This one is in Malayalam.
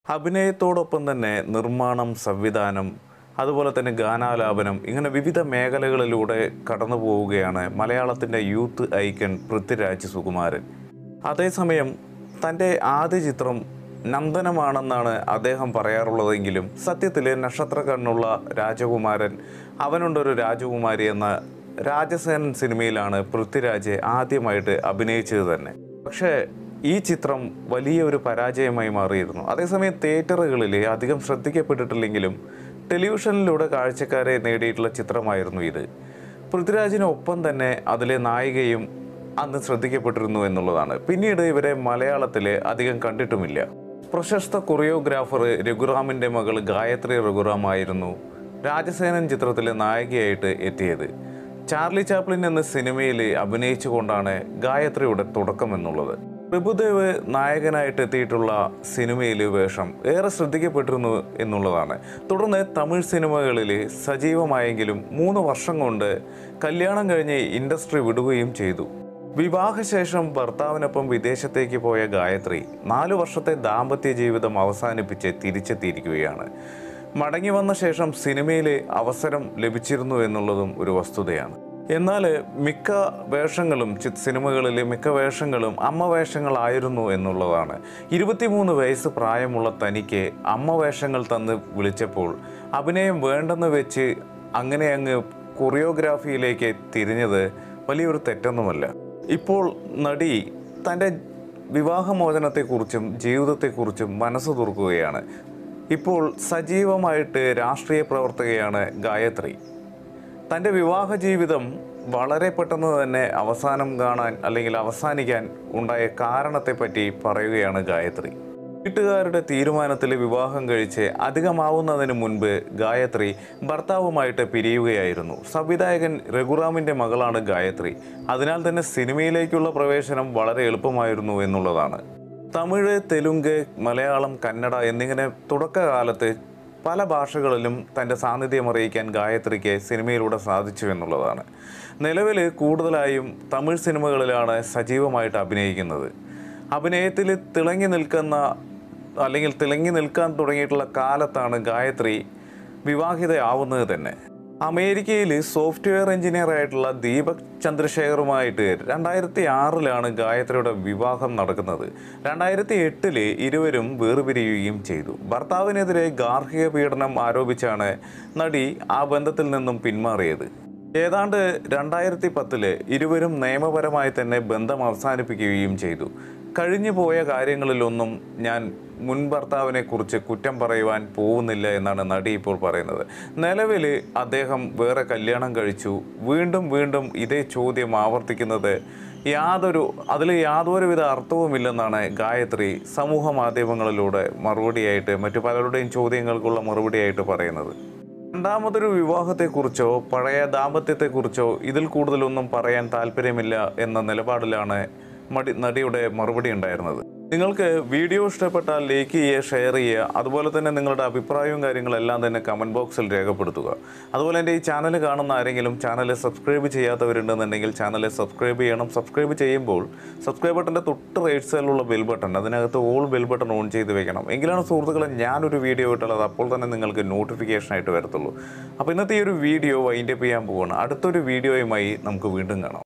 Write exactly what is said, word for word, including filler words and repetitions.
അഭിനയത്തോടൊപ്പം തന്നെ നിർമ്മാണം, സംവിധാനം, അതുപോലെ തന്നെ ഗാനാലാപനം, ഇങ്ങനെ വിവിധ മേഖലകളിലൂടെ കടന്നു പോവുകയാണ് മലയാളത്തിൻ്റെ യൂത്ത് ഐക്കൺ പൃഥ്വിരാജ് സുകുമാരൻ. അതേസമയം തൻ്റെ ആദ്യ ചിത്രം നന്ദനമാണെന്നാണ് അദ്ദേഹം പറയാറുള്ളതെങ്കിലും സത്യത്തിൽ നക്ഷത്ര കണ്ണുള്ള രാജകുമാരൻ, അവനുണ്ടൊരു രാജകുമാരി എന്ന രാജസേനൻ സിനിമയിലാണ് പൃഥ്വിരാജ് ആദ്യമായിട്ട് അഭിനയിച്ചത് തന്നെ. പക്ഷേ ഈ ചിത്രം വലിയൊരു പരാജയമായി മാറിയിരുന്നു. അതേസമയം തിയേറ്ററുകളിൽ അധികം ശ്രദ്ധിക്കപ്പെട്ടിട്ടില്ലെങ്കിലും ടെലിവിഷനിലൂടെ കാഴ്ചക്കാരെ നേടിയിട്ടുള്ള ചിത്രമായിരുന്നു ഇത്. പൃഥ്വിരാജിനൊപ്പം തന്നെ അതിലെ നായികയും അന്ന് ശ്രദ്ധിക്കപ്പെട്ടിരുന്നു എന്നുള്ളതാണ്. പിന്നീട് ഇവരെ മലയാളത്തിൽ അധികം കണ്ടിട്ടുമില്ല. പ്രശസ്ത കൊറിയോഗ്രാഫർ രഘുറാമിൻ്റെ മകൾ ഗായത്രി രഘുറാം ആയിരുന്നു രാജസേനൻ ചിത്രത്തിലെ നായികയായിട്ട് എത്തിയത്. ചാർലി ചാപ്ലിൻ എന്ന സിനിമയിൽ അഭിനയിച്ചുകൊണ്ടാണ് ഗായത്രിയുടെ തുടക്കം എന്നുള്ളത്. പ്രഭുദേവ് നായകനായിട്ട് എത്തിയിട്ടുള്ള സിനിമയിൽ വേഷം ഏറെ ശ്രദ്ധിക്കപ്പെട്ടിരുന്നു എന്നുള്ളതാണ്. തുടർന്ന് തമിഴ് സിനിമകളിൽ സജീവമായെങ്കിലും മൂന്ന് വർഷം കൊണ്ട് കല്യാണം കഴിഞ്ഞ് ഇൻഡസ്ട്രി വിടുകയും ചെയ്തു. വിവാഹശേഷം ഭർത്താവിനൊപ്പം വിദേശത്തേക്ക് പോയ ഗായത്രി നാലു വർഷത്തെ ദാമ്പത്യ ജീവിതം അവസാനിപ്പിച്ച് തിരിച്ചെത്തിയിരിക്കുകയാണ്. മടങ്ങി വന്ന ശേഷം സിനിമയിൽ അവസരം ലഭിച്ചിരുന്നു എന്നുള്ളതും ഒരു വസ്തുതയാണ്. എന്നാൽ മിക്ക വേഷങ്ങളും സിനിമകളിലെ മിക്ക വേഷങ്ങളും അമ്മ വേഷങ്ങളായിരുന്നു എന്നുള്ളതാണ്. ഇരുപത്തിമൂന്ന് വയസ്സ് പ്രായമുള്ള തനിക്ക് അമ്മ വേഷങ്ങൾ തന്ന് വിളിച്ചപ്പോൾ അഭിനയം വേണ്ടെന്ന് വെച്ച് അങ്ങനെ അങ്ങ് കൊറിയോഗ്രാഫിയിലേക്ക് തിരിഞ്ഞത് വലിയൊരു തെറ്റൊന്നുമല്ല. ഇപ്പോൾ നടി തൻ്റെ വിവാഹമോചനത്തെക്കുറിച്ചും ജീവിതത്തെക്കുറിച്ചും മനസ്സ് തുറക്കുകയാണ്. ഇപ്പോൾ സജീവമായിട്ട് രാഷ്ട്രീയ പ്രവർത്തകയാണ് ഗായത്രി. തൻ്റെ വിവാഹ ജീവിതം വളരെ പെട്ടെന്ന് തന്നെ അവസാനം കാണാൻ അല്ലെങ്കിൽ അവസാനിക്കാൻ ഉണ്ടായ കാരണത്തെപ്പറ്റി പറയുകയാണ് ഗായത്രി. വീട്ടുകാരുടെ തീരുമാനത്തിൽ വിവാഹം കഴിച്ച് അധികമാവുന്നതിന് മുൻപ് ഗായത്രി ഭർത്താവുമായിട്ട് പിരിയുകയായിരുന്നു. സംവിധായകൻ രഘുറാമിൻ്റെ മകളാണ് ഗായത്രി. അതിനാൽ തന്നെ സിനിമയിലേക്കുള്ള പ്രവേശനം വളരെ എളുപ്പമായിരുന്നു എന്നുള്ളതാണ്. തമിഴ്, തെലുങ്ക്, മലയാളം, കന്നഡ എന്നിങ്ങനെ തുടക്കകാലത്ത് പല ഭാഷകളിലും തൻ്റെ സാന്നിധ്യം അറിയിക്കാൻ ഗായത്രിക്ക് സിനിമയിലൂടെ സാധിച്ചു എന്നുള്ളതാണ്. നിലവിൽ കൂടുതലായും തമിഴ് സിനിമകളിലാണ് സജീവമായിട്ട് അഭിനയിക്കുന്നത്. അഭിനയത്തിൽ തിളങ്ങി നിൽക്കുന്ന അല്ലെങ്കിൽ തിളങ്ങി നിൽക്കാൻ തുടങ്ങിയിട്ടുള്ള കാലത്താണ് ഗായത്രി വിവാഹിതയാവുന്നത് തന്നെ. അമേരിക്കയിൽ സോഫ്റ്റ്വെയർ എഞ്ചിനീയർ ആയിട്ടുള്ള ദീപക് ചന്ദ്രശേഖറുമായിട്ട് രണ്ടായിരത്തി ആറിലാണ് ഗായത്രിയുടെ വിവാഹം നടക്കുന്നത്. രണ്ടായിരത്തി എട്ടില് ഇരുവരും വേർപിരിയുകയും ചെയ്തു. ഭർത്താവിനെതിരെ ഗാർഹിക പീഡനം ആരോപിച്ചാണ് നടി ആ ബന്ധത്തിൽ നിന്നും പിന്മാറിയത്. ഏതാണ്ട് രണ്ടായിരത്തി പത്തില് ഇരുവരും നിയമപരമായി തന്നെ ബന്ധം അവസാനിപ്പിക്കുകയും ചെയ്തു. കഴിഞ്ഞു പോയ കാര്യങ്ങളിലൊന്നും ഞാൻ മുൻ ഭർത്താവിനെ കുറിച്ച് കുറ്റം പറയുവാൻ പോകുന്നില്ല എന്നാണ് നടി ഇപ്പോൾ പറയുന്നത്. നിലവിൽ അദ്ദേഹം വേറെ കല്യാണം കഴിച്ചു. വീണ്ടും വീണ്ടും ഇതേ ചോദ്യം ആവർത്തിക്കുന്നത് യാതൊരു അതിൽ യാതൊരുവിധ അർത്ഥവുമില്ലെന്നാണ് ഗായത്രി സമൂഹ മാധ്യമങ്ങളിലൂടെ മറുപടിയായിട്ട് മറ്റു പലരുടെയും ചോദ്യങ്ങൾക്കുള്ള മറുപടിയായിട്ട് പറയുന്നത്. രണ്ടാമതൊരു വിവാഹത്തെക്കുറിച്ചോ പഴയ ദാമ്പത്യത്തെക്കുറിച്ചോ ഇതിൽ കൂടുതലൊന്നും പറയാൻ താല്പര്യമില്ല എന്ന നിലപാടിലാണ് മടി നടിയുടെ മറുപടി ഉണ്ടായിരുന്നത്. നിങ്ങൾക്ക് വീഡിയോ ഇഷ്ടപ്പെട്ടാൽ ലൈക്ക് ചെയ്യുക, ഷെയർ ചെയ്യുക. അതുപോലെ തന്നെ നിങ്ങളുടെ അഭിപ്രായവും കാര്യങ്ങളെല്ലാം തന്നെ കമൻറ്റ് ബോക്സിൽ രേഖപ്പെടുത്തുക. അതുപോലെ എൻ്റെ ഈ ചാനൽ കാണുന്ന ആരെങ്കിലും ചാനൽ സബ്സ്ക്രൈബ് ചെയ്യാത്തവരുണ്ടെന്നുണ്ടെങ്കിൽ ചാനൽ സബ്സ്ക്രൈബ് ചെയ്യണം. സബ്സ്ക്രൈബ് ചെയ്യുമ്പോൾ സബ്സ്ക്രൈബ് ബട്ടൻ്റെ തൊട്ട് റൈറ്റ് സൈഡിലുള്ള ബെൽ ബട്ടൺ, അതിനകത്ത് ഓൾ ബെൽ ബട്ടൺ ഓൺ ചെയ്ത് വെക്കണം. എങ്കിലാണ് സുഹൃത്തുക്കളെ ഞാനൊരു വീഡിയോ ഇട്ടുള്ളത് അപ്പോൾ തന്നെ നിങ്ങൾക്ക് നോട്ടിഫിക്കേഷൻ ആയിട്ട് വരത്തുള്ളൂ. അപ്പോൾ ഇന്നത്തെ ഈ ഒരു വീഡിയോ വൈൻഡപ്പ് ചെയ്യാൻ പോവുകയാണ്. അടുത്തൊരു വീഡിയോയുമായി നമുക്ക് വീണ്ടും കാണാം.